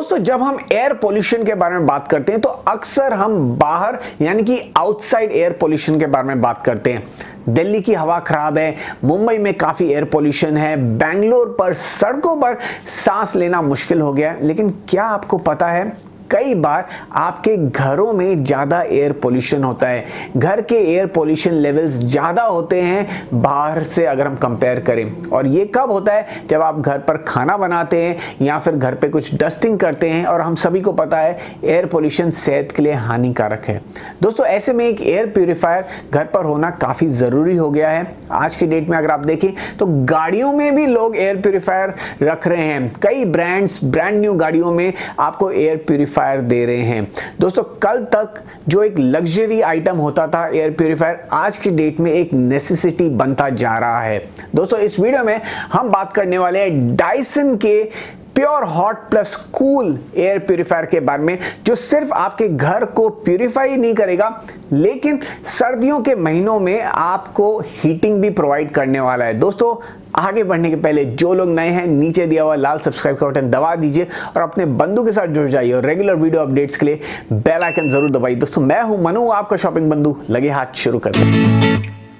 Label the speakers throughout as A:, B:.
A: दोस्तों जब हम एयर पोल्यूशन के बारे में बात करते हैं तो अक्सर हम बाहर यानी कि आउटसाइड एयर पोल्यूशन के बारे में बात करते हैं। दिल्ली की हवा खराब है, मुंबई में काफी एयर पोल्यूशन है, बेंगलोर पर सड़कों पर सांस लेना मुश्किल हो गया है। लेकिन क्या आपको पता है कई बार आपके घरों में ज़्यादा एयर पोल्यूशन होता है। घर के एयर पोल्यूशन लेवल्स ज़्यादा होते हैं बाहर से अगर हम कंपेयर करें। और ये कब होता है? जब आप घर पर खाना बनाते हैं या फिर घर पे कुछ डस्टिंग करते हैं। और हम सभी को पता है एयर पोल्यूशन सेहत के लिए हानिकारक है। दोस्तों ऐसे में एक एयर प्यूरीफायर घर पर होना काफ़ी ज़रूरी हो गया है। आज की डेट में अगर आप देखें तो गाड़ियों में भी लोग एयर प्यूरीफायर रख रहे हैं। कई ब्रांड्स ब्रांड न्यू गाड़ियों में आपको एयर प्यूरीफायर दे रहे हैं। दोस्तों कल तक जो एक लग्जरी आइटम होता था एयर प्यूरीफायर, आज की डेट में एक नेसेसिटी बनता जा रहा है। दोस्तों इस वीडियो में हम बात करने वाले हैं डायसन के pure hot plus cool air purifier के बारे में, जो सिर्फ आपके घर को प्यूरीफाई नहीं करेगा लेकिन सर्दियों के महीनों में आपको हीटिंग भी प्रोवाइड करने वाला है। दोस्तों आगे बढ़ने के पहले जो लोग नए हैं नीचे दिया हुआ लाल सब्सक्राइब का बटन दबा दीजिए और अपने बंधु के साथ जुड़ जाइए और रेगुलर वीडियो अपडेट्स के लिए बेल आइकन जरूर दबाइए। दोस्तों मैं हूं मनु, आपका शॉपिंग बंधु। लगे हाथ शुरू करते हैं।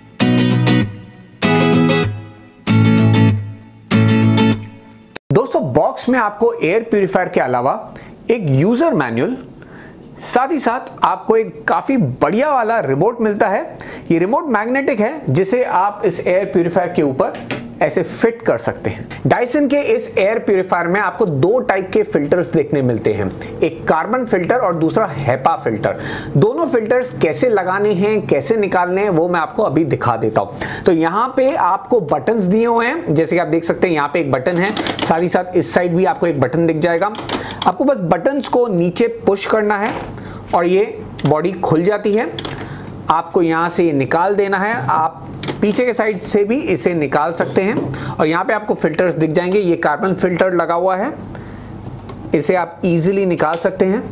A: दोस्तों बॉक्स में आपको एयर प्यूरीफायर के अलावा एक यूजर मैनुअल, साथ ही साथ आपको एक काफी बढ़िया वाला रिमोट मिलता है। ये रिमोट मैग्नेटिक है जिसे आप इस एयर प्यूरीफायर के ऊपर ऐसे फिट कर सकते हैं। डायसन के इस एयर प्यूरीफायर में आपको दो टाइप के फिल्टर्स देखने मिलते हैं, एक कार्बन फिल्टर और दूसरा हेपा फिल्टर। दोनों फिल्टर्स कैसे लगाने हैं, कैसे निकालने हैं, वो मैं आपको अभी दिखा देता हूं। तो यहाँ पे आपको बटन्स दिए हुए हैं, जैसे कि आप देख सकते हैं यहाँ पे एक बटन है, साथ ही साथ इस साइड भी आपको एक बटन दिख जाएगा। आपको बस बटन्स को नीचे पुश करना है और ये बॉडी खुल जाती है। आपको यहाँ से ये निकाल देना है। आप पीछे के साइड से भी इसे निकाल सकते हैं और यहाँ पे आपको फिल्टर्स दिख जाएंगे। ये कार्बन फिल्टर लगा हुआ है, इसे आप इजीली निकाल सकते हैं।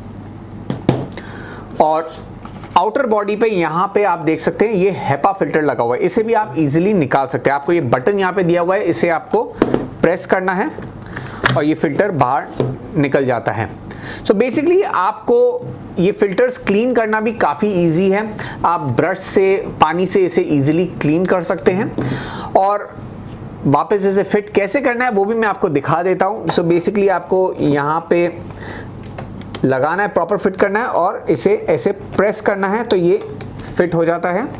A: और आउटर बॉडी पे यहाँ पे आप देख सकते हैं ये हेपा फिल्टर लगा हुआ है, इसे भी आप इजीली निकाल सकते हैं। आपको ये बटन यहाँ पे दिया हुआ है, इसे आपको प्रेस करना है और ये फिल्टर बाहर निकल जाता है। सो बेसिकली आपको ये फिल्टर्स क्लीन करना भी काफ़ी इजी है। आप ब्रश से, पानी से इसे इजीली क्लीन कर सकते हैं और वापस इसे फिट कैसे करना है वो भी मैं आपको दिखा देता हूँ। सो बेसिकली आपको यहाँ पे लगाना है, प्रॉपर फिट करना है और इसे ऐसे प्रेस करना है तो ये फिट हो जाता है।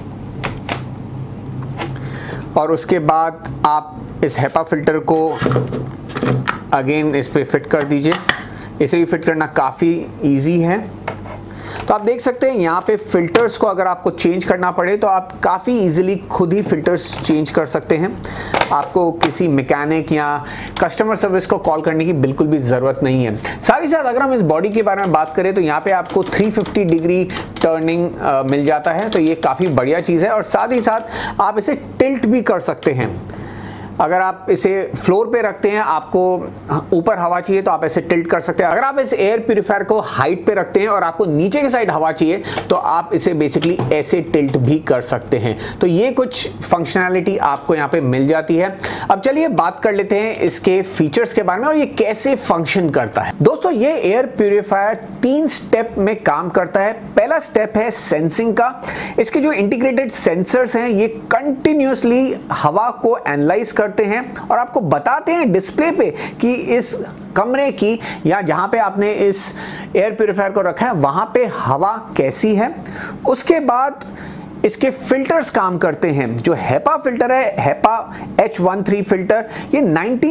A: और उसके बाद आप इस हेपा फिल्टर को अगेन इस पे फिट कर दीजिए। इसे भी फिट करना काफ़ी इजी है। तो आप देख सकते हैं यहाँ पे फिल्टर्स को अगर आपको चेंज करना पड़े तो आप काफ़ी इजीली खुद ही फिल्टर्स चेंज कर सकते हैं। आपको किसी मैकेनिक या कस्टमर सर्विस को कॉल करने की बिल्कुल भी ज़रूरत नहीं है। साथ ही साथ अगर हम इस बॉडी के बारे में बात करें तो यहाँ पे आपको 350 डिग्री टर्निंग मिल जाता है, तो ये काफ़ी बढ़िया चीज़ है। और साथ ही साथ आप इसे टिल्ट भी कर सकते हैं। अगर आप इसे फ्लोर पे रखते हैं, आपको ऊपर हवा चाहिए तो आप ऐसे टिल्ट कर सकते हैं। अगर आप इस एयर प्यूरीफायर को हाइट पे रखते हैं और आपको नीचे की साइड हवा चाहिए तो आप इसे बेसिकली ऐसे टिल्ट भी कर सकते हैं। तो ये कुछ फंक्शनैलिटी आपको यहाँ पे मिल जाती है। अब चलिए बात कर लेते हैं इसके फीचर्स के बारे में और ये कैसे फंक्शन करता है। दोस्तों ये एयर प्यूरीफायर 3 स्टेप में काम करता है। पहला स्टेप है सेंसिंग का। इसके जो इंटीग्रेटेड सेंसर्स हैं ये कंटिन्यूसली हवा को एनालाइज करते हैं और आपको बताते हैं डिस्प्ले पे कि इस कमरे की या जहां पे आपने इस एयर प्यूरीफायर को रखा है वहां पे हवा कैसी है। उसके बाद इसके फिल्टर्स काम करते हैं। जो हेपा फिल्टर है, हेपा H13 फिल्टर, ये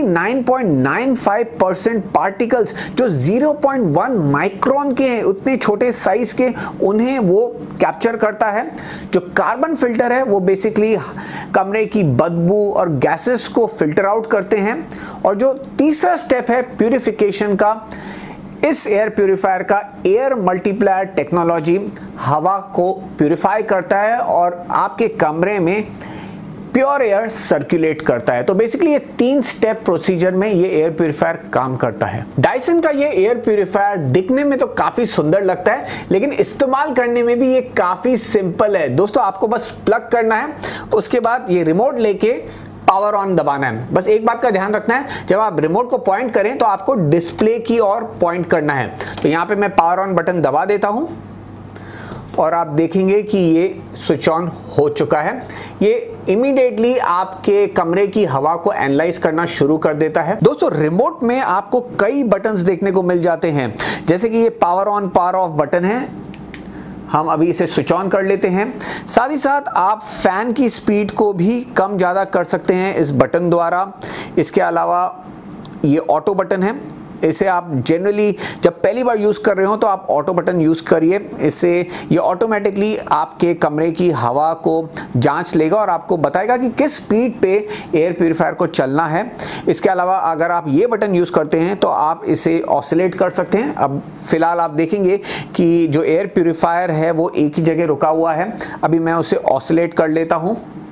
A: 99.95% पार्टिकल्स जो 0.1 माइक्रोन के हैं, उतने छोटे साइज के, उन्हें वो कैप्चर करता है। जो कार्बन फिल्टर है वो बेसिकली कमरे की बदबू और गैसेस को फिल्टर आउट करते हैं। और जो तीसरा स्टेप है प्यूरिफिकेशन का, इस एयर प्यूरीफायर का एयर मल्टीप्लायर टेक्नोलॉजी हवा को प्यूरिफाई करता है और आपके कमरे में प्योर एयर सर्कुलेट करता है। तो बेसिकली ये 3 स्टेप प्रोसीजर में ये एयर प्यूरीफायर काम करता है। डायसन का ये एयर प्यूरीफायर दिखने में तो काफी सुंदर लगता है लेकिन इस्तेमाल करने में भी ये काफी सिंपल है। दोस्तों आपको बस प्लग करना है, उसके बाद ये रिमोट लेके पावर ऑन दबाना है। बस एक बात का ध्यान रखना है, जब आप रिमोट को पॉइंट करें तो आपको डिस्प्ले की ओर पॉइंट करना है। तो यहां पे मैं पावर ऑन बटन दबा देता हूं और आप देखेंगे कि ये स्विच ऑन हो चुका है। ये इमीडिएटली आपके कमरे की हवा को एनालाइज करना शुरू कर देता है। दोस्तों, रिमोट में आपको कई बटन्स देखने को मिल जाते हैं, जैसे कि ये power on power off button है। हम अभी इसे स्विच ऑन कर लेते हैं। साथ ही साथ आप फैन की स्पीड को भी कम ज़्यादा कर सकते हैं इस बटन द्वारा। इसके अलावा ये ऑटो बटन है, इसे आप जनरली जब पहली बार यूज़ कर रहे हो तो आप ऑटो बटन यूज़ करिए। इससे ये ऑटोमेटिकली आपके कमरे की हवा को जांच लेगा और आपको बताएगा कि किस स्पीड पे एयर प्यूरीफायर को चलना है। इसके अलावा अगर आप ये बटन यूज़ करते हैं तो आप इसे ऑसिलेट कर सकते हैं। अब फिलहाल आप देखेंगे कि जो एयर प्यूरीफायर है वो एक ही जगह रुका हुआ है। अभी मैं उसे ऑसिलेट कर लेता हूँ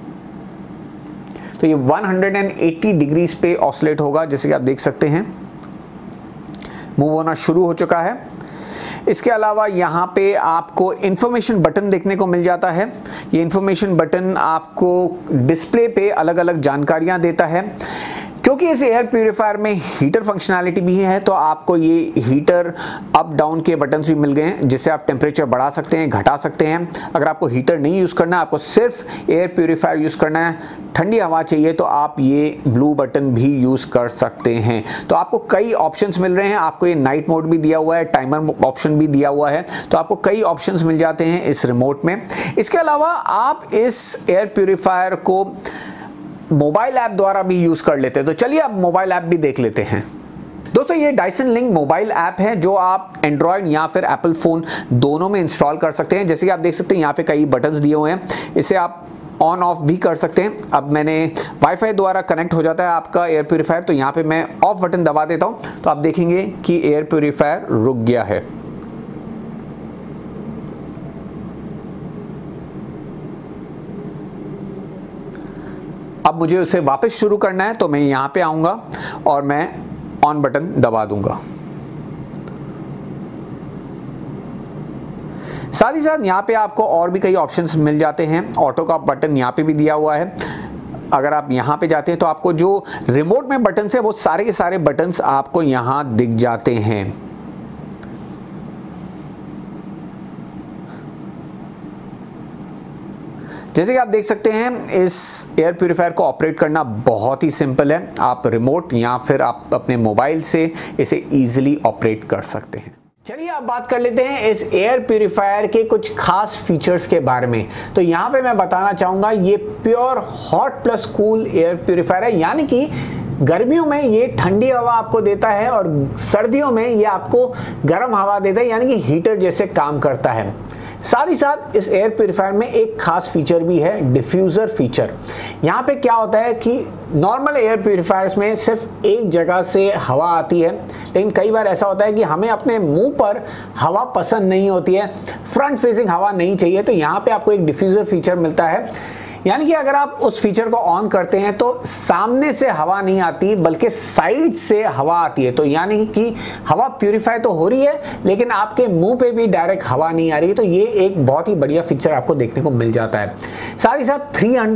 A: तो ये 180 डिग्रीज पे ऑसिलेट होगा, जैसे कि आप देख सकते हैं मूव होना शुरू हो चुका है। इसके अलावा यहाँ पे आपको इन्फॉर्मेशन बटन देखने को मिल जाता है। ये इन्फॉर्मेशन बटन आपको डिस्प्ले पे अलग अलग जानकारियाँ देता है। क्योंकि इस एयर प्यूरीफायर में हीटर फंक्शनैलिटी भी है तो आपको ये हीटर अप डाउन के बटन्स भी मिल गए हैं, जिससे आप टेम्परेचर बढ़ा सकते हैं, घटा सकते हैं। अगर आपको हीटर नहीं यूज़ करना है, आपको सिर्फ एयर प्यूरीफायर यूज़ करना है, ठंडी हवा चाहिए, तो आप ये ब्लू बटन भी यूज़ कर सकते हैं। तो आपको कई ऑप्शंस मिल रहे हैं। आपको ये नाइट मोड भी दिया हुआ है, टाइमर ऑप्शन भी दिया हुआ है, तो आपको कई ऑप्शंस मिल जाते हैं इस रिमोट में। इसके अलावा आप इस एयर प्यूरीफायर को मोबाइल ऐप द्वारा भी यूज़ कर लेते हैं। तो चलिए अब मोबाइल ऐप भी देख लेते हैं। दोस्तों, ये डायसन लिंक मोबाइल ऐप है जो आप एंड्रॉयड या फिर एप्पल फ़ोन दोनों में इंस्टॉल कर सकते हैं। जैसे कि आप देख सकते हैं यहाँ पे कई बटन्स दिए हुए हैं, इसे आप ऑन ऑफ भी कर सकते हैं। अब मैंने वाईफाई द्वारा कनेक्ट हो जाता है आपका एयर प्यूरीफायर, तो यहाँ पे मैं ऑफ बटन दबा देता हूँ तो आप देखेंगे कि एयर प्यूरीफायर रुक गया है। अब मुझे उसे वापस शुरू करना है तो मैं यहाँ पे आऊँगा और मैं ऑन बटन दबा दूंगा। साथ ही साथ यहाँ पे आपको और भी कई ऑप्शंस मिल जाते हैं। ऑटो का बटन यहाँ पे भी दिया हुआ है। अगर आप यहाँ पे जाते हैं तो आपको जो रिमोट में बटन्स है वो सारे के सारे बटन्स आपको यहाँ दिख जाते हैं। जैसे कि आप देख सकते हैं इस एयर प्यूरीफायर को ऑपरेट करना बहुत ही सिंपल है। आप रिमोट या फिर आप अपने मोबाइल से इसे इजीली ऑपरेट कर सकते हैं। चलिए अब बात कर लेते हैं इस एयर प्यूरीफायर के कुछ खास फीचर्स के बारे में। तो यहाँ पे मैं बताना चाहूँगा ये pure hot plus cool air purifier है, यानी कि गर्मियों में ये ठंडी हवा आपको देता है और सर्दियों में ये आपको गर्म हवा देता है, यानी कि हीटर जैसे काम करता है। साथ ही साथ इस एयर प्यूरीफायर में एक खास फीचर भी है, डिफ्यूज़र फीचर। यहाँ पे क्या होता है कि नॉर्मल एयर प्यूरीफायर्स में सिर्फ एक जगह से हवा आती है, लेकिन कई बार ऐसा होता है कि हमें अपने मुंह पर हवा पसंद नहीं होती है, फ्रंट फेसिंग हवा नहीं चाहिए, तो यहाँ पे आपको एक डिफ्यूज़र फीचर मिलता है। यानी कि अगर आप उस फीचर को ऑन करते हैं तो सामने से हवा नहीं आती बल्कि साइड से हवा आती है। तो यानी कि हवा प्यूरीफाई तो हो रही है लेकिन आपके मुंह पे भी डायरेक्ट हवा नहीं आ रही है। तो ये एक बहुत ही बढ़िया फीचर आपको देखने को मिल जाता है। साथ ही साथ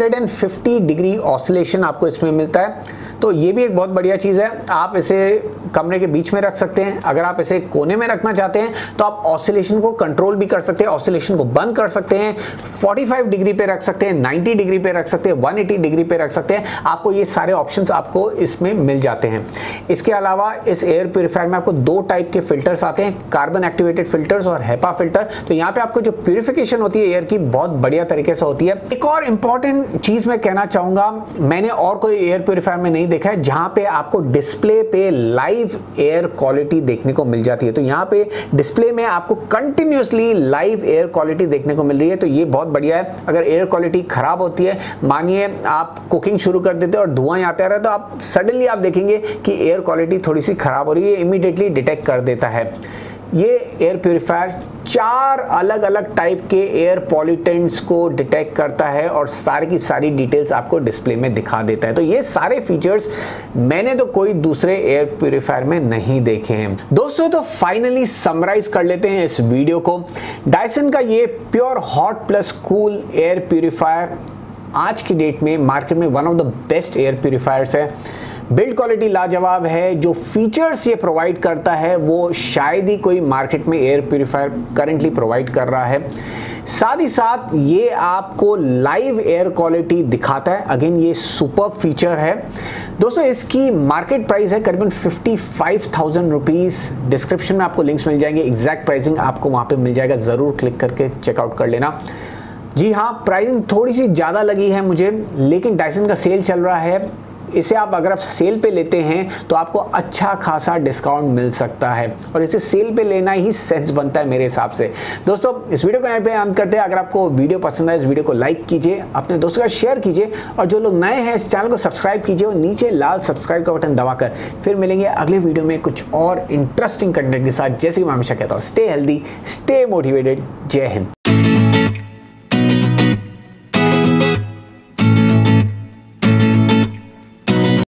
A: 350 डिग्री ऑसिलेशन आपको इसमें मिलता है, तो ये भी एक बहुत बढ़िया चीज़ है। आप इसे कमरे के बीच में रख सकते हैं। अगर आप इसे कोने में रखना चाहते हैं तो आप ऑसिलेशन को कंट्रोल भी कर सकते हैं, ऑसिलेशन को बंद कर सकते हैं, 45 डिग्री पे रख सकते हैं, 90 डिग्री पे रख सकते हैं, 180 डिग्री पे रख सकते हैं। आपको ये सारे ऑप्शंस आपको इसमें मिल जाते हैं। इसके अलावा इस एयर प्यूरीफायर में आपको दो टाइप के फिल्टर्स आते हैं, कार्बन एक्टिवेटेड फिल्टर्स और हेपा फिल्टर। तो यहाँ पे आपको जो प्यूरिफिकेशन होती है एयर की बहुत बढ़िया तरीके से होती है। एक और इंपॉर्टेंट चीज मैं कहना चाहूंगा, मैंने और कोई एयर प्यूरीफायर में नहीं देखा है जहां पे आपको डिस्प्ले पे लाइव एयर क्वालिटी देखने को मिल जाती है। तो यहाँ पे डिस्प्ले में आपको कंटिन्यूअसली लाइव एयर क्वालिटी देखने को मिल रही है, तो ये बहुत बढ़िया है। अगर एयर क्वालिटी खराब होती है, मानिए आप कुकिंग शुरू कर देते हैं और धुआं यहाँ पे आ रहा है, तो आप सडनली आप देखेंगे कि एयर क्वालिटी थोड़ी सी खराब हो रही है, इमीडिएटली डिटेक्ट कर देता है। ये एयर प्यूरीफायर 4 अलग अलग टाइप के एयर पॉल्यूटेंट्स को डिटेक्ट करता है और सारी की सारी डिटेल्स आपको डिस्प्ले में दिखा देता है। तो ये सारे फीचर्स मैंने तो कोई दूसरे एयर प्यूरीफायर में नहीं देखे हैं। दोस्तों, तो फाइनली समराइज कर लेते हैं इस वीडियो को। डायसन का ये pure hot plus cool air purifier आज की डेट में मार्केट में one of the best air purifiers है। बिल्ड क्वालिटी लाजवाब है। जो फीचर्स ये प्रोवाइड करता है वो शायद ही कोई मार्केट में एयर प्यूरिफायर करंटली प्रोवाइड कर रहा है। साथ ही साथ ये आपको लाइव एयर क्वालिटी दिखाता है। अगेन ये सुपर फीचर है दोस्तों। इसकी मार्केट प्राइस है करीबन 55,000 रुपीज़। डिस्क्रिप्शन में आपको लिंक्स मिल जाएंगे, एग्जैक्ट प्राइसिंग आपको वहाँ पे मिल जाएगा, ज़रूर क्लिक करके चेकआउट कर लेना। जी हाँ, प्राइसिंग थोड़ी सी ज़्यादा लगी है मुझे, लेकिन डायसन का सेल चल रहा है। इसे आप सेल पे लेते हैं तो आपको अच्छा खासा डिस्काउंट मिल सकता है और इसे सेल पे लेना ही सेंस बनता है मेरे हिसाब से। दोस्तों इस वीडियो को यहाँ पे अंत करते हैं। अगर आपको वीडियो पसंद आए इस वीडियो को लाइक कीजिए, अपने दोस्तों का शेयर कीजिए और जो लोग नए हैं इस चैनल को सब्सक्राइब कीजिए और नीचे लाल सब्सक्राइब का बटन दबाकर। फिर मिलेंगे अगले वीडियो में कुछ और इंटरेस्टिंग कंटेंट के साथ। जैसे कि मैं हमेशा कहता हूँ, स्टे हेल्दी, स्टे मोटिवेटेड। जय हिंद।